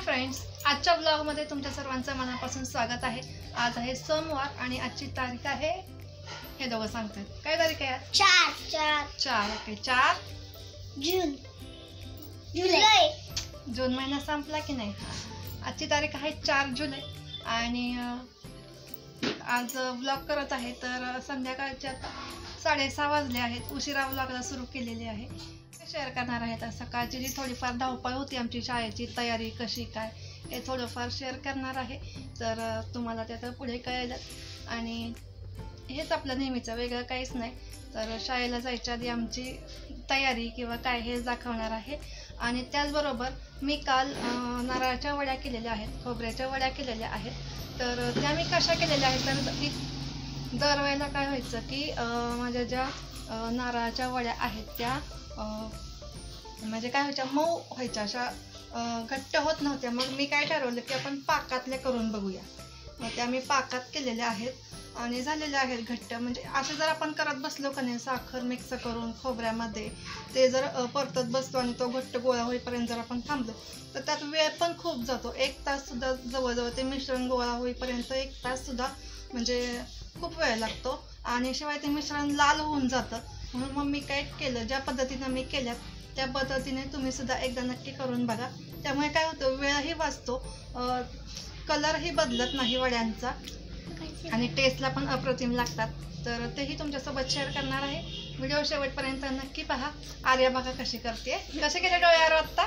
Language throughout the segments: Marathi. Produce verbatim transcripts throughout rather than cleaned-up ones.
फ्रेंड्स, आजच्या ब्लॉगमध्ये तुमच्या सर्वांचं मनापासून स्वागत आहे। आज आहे सोमवार आणि आजची तारीख आहे, हे दोघं सांगतात काय तारीख आहे आज? चार चार चार ओके चार जून जुलै जून महिना संपला की नाही। आजची तारीख आहे चार जुलै आणि आज ब्लॉग करत आहे तर संध्याकाळच्या साडेसहा वाजले आहेत। उशिरा ब्लॉगला सुरू केलेली आहे, शेअर करणार आहे। तर सकाळची जी थोडीफार धावपळ होती आमची शाळेची तयारी कशी काय हे थोडंफार शेअर करणार आहे, तर तुम्हाला त्याचं पुढे कळेल। आणि हेच आपलं नेहमीचं, वेगळं काहीच नाही। तर शाळेला जायच्या आधी आमची तयारी किंवा काय हे दाखवणार आहे। आणि त्याचबरोबर मी काल नारळाच्या वड्या केलेल्या आहेत, खोबऱ्याच्या वड्या केलेल्या आहेत। तर त्या मी कशा केलेल्या आहेत तर दरवेळेला काय व्हायचं की माझ्या ज्या नारळाच्या वड्या आहेत त्या म्हणजे काय व्हायच्या, मऊ व्हायच्या, अशा घट्ट होत नव्हत्या। मग मी काय ठरवलं की आपण पाकातले करून बघूया। मग त्या मी पाकात केलेल्या आहेत आणि झालेल्या आहेत घट्ट। म्हणजे असं जर आपण करत बसलो का नाही, साखर मिक्स करून खोबऱ्यामध्ये ते जर परतत बसलो आणि तो घट्ट गोळा होईपर्यंत जर आपण थांबलो तर त्यात वेळ पण खूप जातो। एक तास सुद्धा जवळजवळ ते मिश्रण गोळा होईपर्यंत एक तास सुद्धा म्हणजे खूप वेळ लागतो आणि शिवाय ते मिश्रण लाल होऊन जातं। म्हणून मग मी काय केलं, ज्या पद्धतीनं मी केल्यात त्या पद्धतीने तुम्ही सुद्धा एकदा नक्की करून बघा। त्यामुळे काय होतं, वेळही वाचतो, कलरही बदलत नाही वड्यांचा आणि टेस्टला पण अप्रतिम लागतात। तर तेही तुमच्यासोबत शेअर करणार आहे। व्हिडिओ शेवटपर्यंत नक्की पहा। आर्या बघा कशी करते, कसे केले डोळ्यावर आत्ता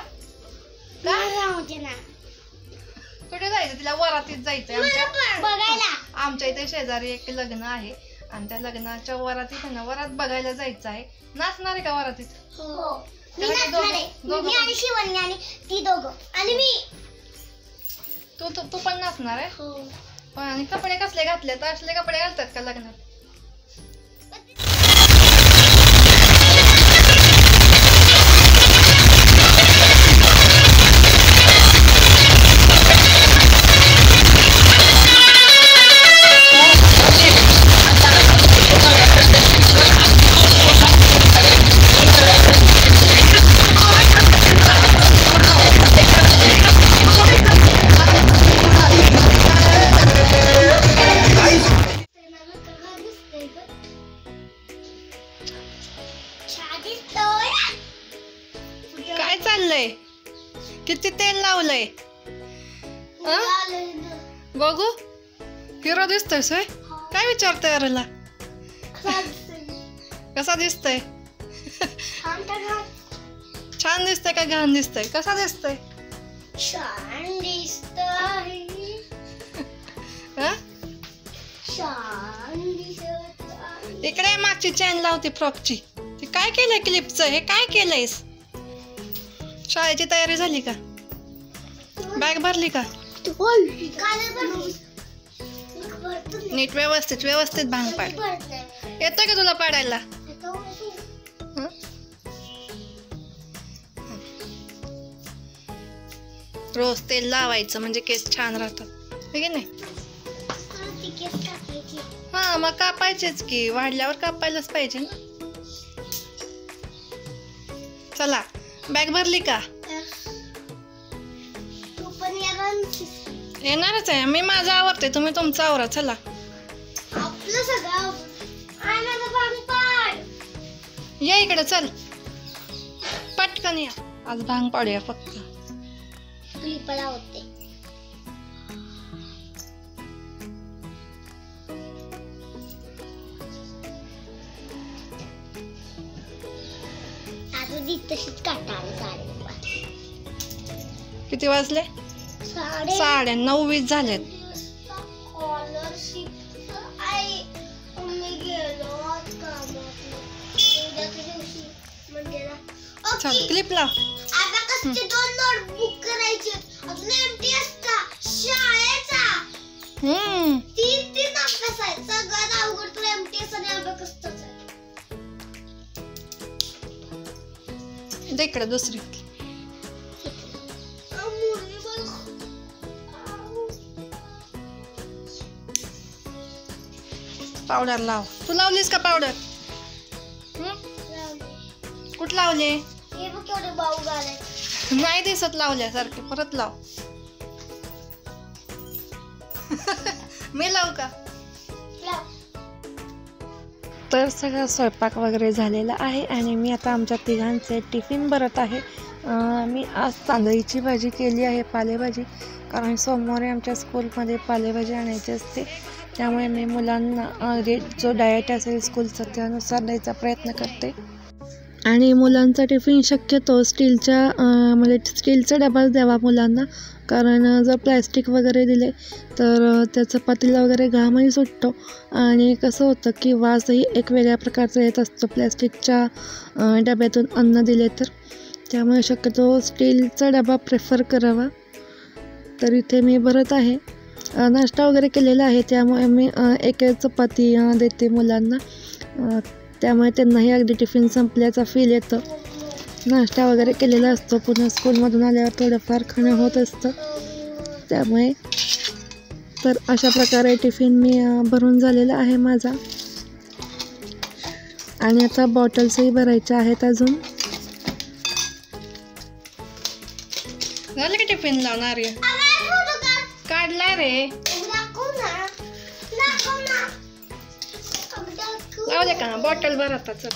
कुठे जायचं, तिला वरातीत जायचंय आमच्या बघायला। आमच्या इथे शेजारी एक लग्न आहे आणि त्या लग्नाच्या वरातीत आहे ना, वरात बघायला जायचं आहे। नाचणार आहे का वरातीत? हो, मी नाचणार आहे। मी आणि शिवन्नी आणि ती दोघं आणि मी। तू तू तू पण नाचणार आहे? हो। पण आणि कपडे कसले घातले, तर असले कपडे घालतात का लग्नात? काय चाललंय, किती तेल लावलंय बघू? हिरो दिसतोय सोय, काय विचारतोय अरेला? कसा दिसतोय? छान दिसतंय का घाण दिसतंय? कसा दिसतोय? छान दिसतंय। इकडे मागची चेन लावते फ्रॉकची। ते काय केलंय क्लिपचं, हे काय केलंयस? शाळेची तयारी झाली का? बॅग भरली का? नीट व्यवस्थित व्यवस्थित भांग पाड। येतोय का तुला पाडायला? रोज तेल लावायचं म्हणजे केस छान राहतात, ठीक आहे नाही? हा, मग कापायचेच की, वाढल्यावर कापायलाच पाहिजे ना। चला, बॅग भरली का? येणारच आहे मी, माझं आवरते, तुम्ही तुमचं आवरा। चला आपलं सगळं या इकडे, चल पटकन या। आज भांग पाडूया फक्त। होते तशीच काटा। किती वाजले? साडे नऊ वीस झालेत। चल क्लिप लाव। दोन नोटबुक करायचे, अजून एमटी असता शाळेचा। हम्म तीन तीन अभ्यास आहे, सगळ्यात अवघड तर एमटी आणि अभ्यासच आहे। इकडे दुसरी पावडर लाव। तू लावलीस का पावडर? कुठं लावले? हे बघ केवढे बाऊ झाले। नाही दिसत लावल्यासारखे, परत लाव। मी लावू का? लाव. तर सगळा स्वयंपाक वगैरे झालेला आहे आणि मी आता आमच्या तिघांचे टिफिन भरत आहे. मी आज तांदळीची भाजी केली आहे, पालेभाजी, कारण सोमवारी आमच्या स्कूलमध्ये पालेभाजी आणायची असते. त्यामुळे मी मुलांना जो डाएट असेल स्कूलचा त्यानुसार द्यायचा प्रयत्न करते. आणि मुलांचा टिफिन शक्यतो स्टीलच्या म्हणजे स्टीलचा डबाच द्यावा मुलांना, कारण जर प्लॅस्टिक वगैरे दिले तर त्याचा पातेला वगैरे घामही सुटतो आणि कसं होतं की वासही एक वेगळ्या प्रकारचा येत असतो प्लॅस्टिकच्या डब्यातून अन्न दिले तर. त्यामुळे शक्यतो स्टीलचा डबा प्रेफर करावा. तर इथे मी भरत आहे. नाश्ता वगैरे केलेला आहे त्यामुळे मी एक चपाती देते मुलांना, त्यामुळे त्यांनाही अगदी टिफिन संपल्याचा फील येतं. नाश्ता वगैरे केलेला असतो, पुन्हा स्कूलमधून आल्यावर थोडंफार खाणं होत असतं. त्यामुळे तर अशा प्रकारे टिफिन मी भरून झालेला आहे माझा. आणि आता बॉटल्सही भरायच्या आहेत अजून. झालं की टिफिन लावणार काढलाय रे? लावले का? बॉटल भर आता. चल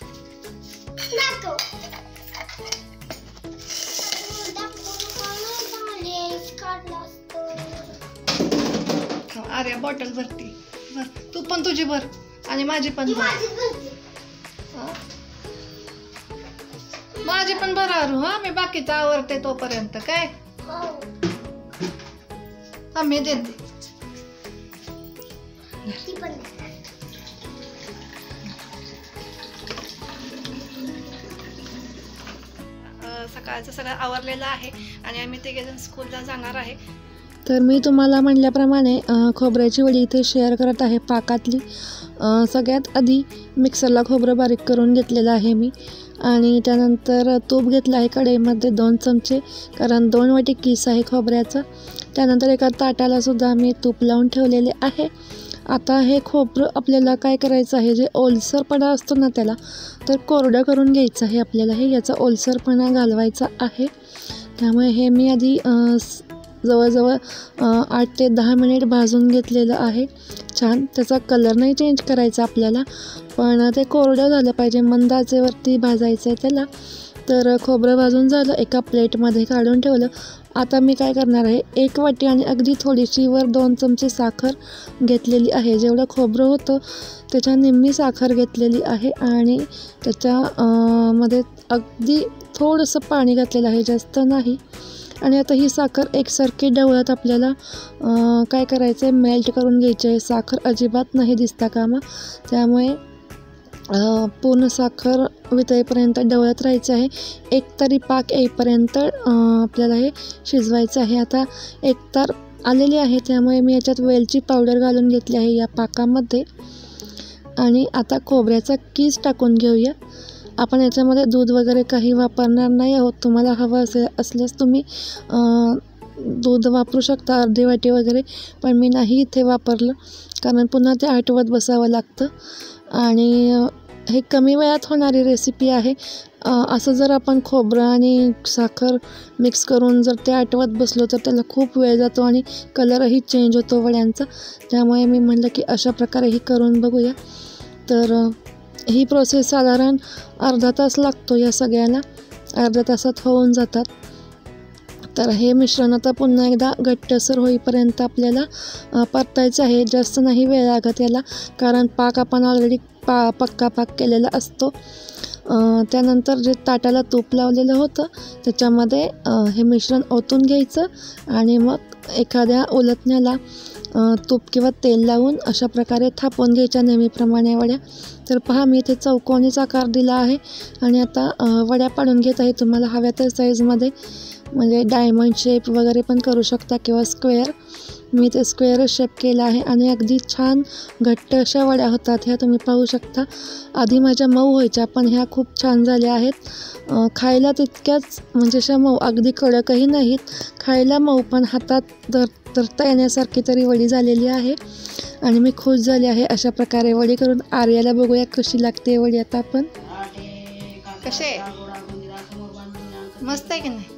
अरे बॉटल भरती भर, तू पण तुझी भर आणि माझी पण भर. माझी पण भर आरू. हा मी बाकीचं आवरते तोपर्यंत. काय हा मी देते. सकाळचं सगळं आवरलेलं आहे आणि आम्ही तिघेजण स्कूलला जाणार आहे. तर मी तुम्हाला म्हणल्याप्रमाणे खोबऱ्याची वडी इथे शेअर करत आहे पाकातली. सगळ्यात आधी मिक्सरला खोबरं बारीक करून घेतलेलं आहे मी, आणि त्यानंतर तूप घेतलं आहे कढईमध्ये दोन चमचे, कारण दोन वाटी किस आहे खोबऱ्याचं. त्यानंतर एका ताटाला सुद्धा मी तूप लावून ठेवलेले आहे. आता हे खोबरं आपल्याला काय करायचं आहे, जे ओलसरपणा असतो ना त्याला तर कोरडं करून घ्यायचं आहे आपल्याला. हे याचा ओलसरपणा घालवायचा आहे. त्यामुळे हे मी आधी जवळजवळ आठ ते दहा मिनिट भाजून घेतलेलं आहे छान. त्याचा कलर नाही चेंज करायचा आपल्याला, पण ते कोरडं झालं पाहिजे, मंद आचेवरती भाजायचं आहे त्याला. तर खोबरं भाजून झालं, एका प्लेटमध्ये काढून ठेवलं. आता मी काय करणार आहे, एक वाटी आणि अगदी थोडीशी वर दोन चमचे साखर घेतलेली आहे. जेवढं खोबरं होतं त्याच्या निम्मी साखर घेतलेली आहे आणि त्याच्या मध्ये अगदी थोडंसं पाणी घातलेलं आहे, जास्त नाही. आणि आता ही साखर एकसारखी ढवळत आपल्याला काय करायचं आहे, मेल्ट करून घ्यायची आहे. साखर अजिबात नाही दिसता कामा, त्यामुळे पूर्ण साखर वितळेपर्यंत ढवळत राहायचं आहे. एक तरी पाक येईपर्यंत आपल्याला हे शिजवायचं आहे. आता एक तर आलेली आहे त्यामुळे मी याच्यात वेलची पावडर घालून घेतली आहे या पाकामध्ये. आणि आता खोबऱ्याचा कीस टाकून घेऊया. आपण याच्यामध्ये दूध वगैरे काही वापरणार नाही आहोत. तुम्हाला हवं असे असल्यास तुम्ही दूध वापरू शकता अर्धी वाटी वगैरे, पण मी नाही इथे वापरलं, कारण पुन्हा ते आटवत बसावं लागतं आणि हे कमी वेळात होणारी रेसिपी आहे. असं जर आपण खोबरं आणि साखर मिक्स करून जर ते आटवत बसलो तर त्याला खूप वेळ जातो आणि कलरही चेंज होतो वड्यांचा. त्यामुळे मी म्हटलं की अशा प्रकारे ही करून बघूया. तर ही प्रोसेस साधारण अर्धा तास लागतो या सगळ्याला, अर्ध्या तासात होऊन जातात. तर हे मिश्रण आता पुन्हा एकदा घट्टसर होईपर्यंत आपल्याला परतायचं आहे. जास्त नाही वेळ लागत याला, कारण पाक आपण ऑलरेडी पा पक्का पाक केलेला असतो. त्यानंतर जे ताटाला तूप लावलेलं होतं त्याच्यामध्ये हे मिश्रण ओतून घ्यायचं आणि मग एखाद्या उलटण्याला तूप किंवा तेल लावून अशा प्रकारे थापून घ्यायच्या नेहमीप्रमाणे वड्या. तर पहा मी इथे चौकोनीचा आकार दिला आहे आणि आता वड्या पाडून घेत आहे. तुम्हाला हव्या त्या साईजमध्ये, म्हणजे डायमंड शेप वगैरे पण करू शकता किंवा स्क्वेअर. मी ते स्क्वेअर शेप केला आहे आणि अगदी छान घट्ट अशा वड्या होतात ह्या, तुम्ही पाहू शकता. आधी माझ्या मऊ व्हायच्या, पण ह्या खूप छान झाल्या आहेत. खायला तितक्याच म्हणजे अशा मऊ, अगदी कडकही नाहीत, खायला मऊ, पण हातात धर धरता येण्यासारखी तरी वडी झालेली आहे आणि मी खुश झाली आहे अशा प्रकारे वडी करून. आर्याला बघूया कशी लागते वडी आता आपण. कसे मस्त आहे की नाही?